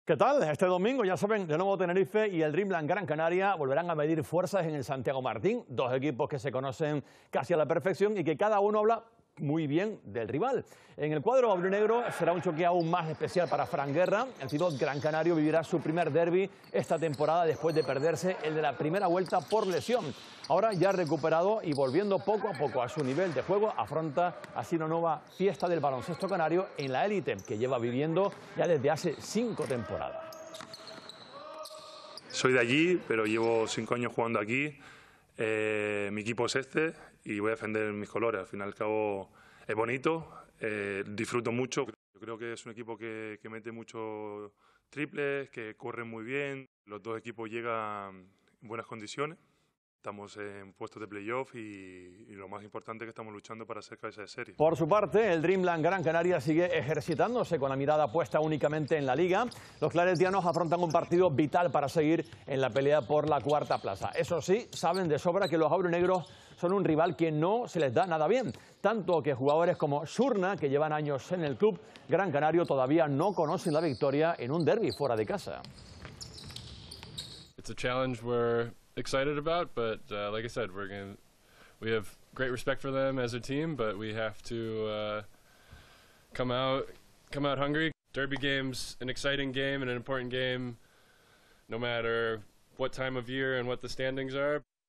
¿Qué tal? Este domingo, ya saben, de nuevo Tenerife y el Dreamland Gran Canaria volverán a medir fuerzas en el Santiago Martín, dos equipos que se conocen casi a la perfección y que cada uno habla muy bien del rival. En el cuadro aurinegro será un choque aún más especial para Fran Guerra. El pívot gran canario vivirá su primer derbi esta temporada después de perderse el de la primera vuelta por lesión. Ahora ya recuperado y volviendo poco a poco a su nivel de juego, afronta así una nueva fiesta del baloncesto canario en la élite que lleva viviendo ya desde hace 5 temporadas. Soy de allí, pero llevo 5 años jugando aquí. Mi equipo es este y voy a defender mis colores. Al fin y al cabo es bonito, disfruto mucho. Yo creo que es un equipo que mete muchos triples, que corre muy bien. Los dos equipos llegan en buenas condiciones. Estamos en puestos de playoff y lo más importante es que estamos luchando para ser cabeza de serie. Por su parte, el Dreamland Gran Canaria sigue ejercitándose con la mirada puesta únicamente en la Liga. Los claretianos afrontan un partido vital para seguir en la pelea por la cuarta plaza. Eso sí, saben de sobra que los aurinegros son un rival que no se les da nada bien. Tanto que jugadores como Shurna, que llevan años en el club Gran Canario, todavía no conocen la victoria en un derbi fuera de casa. It's a challenge we're excited about, but like I said, we have great respect for them as a team, but we have to come out hungry. Derby game's an exciting game and an important game, no matter what time of year and what the standings are.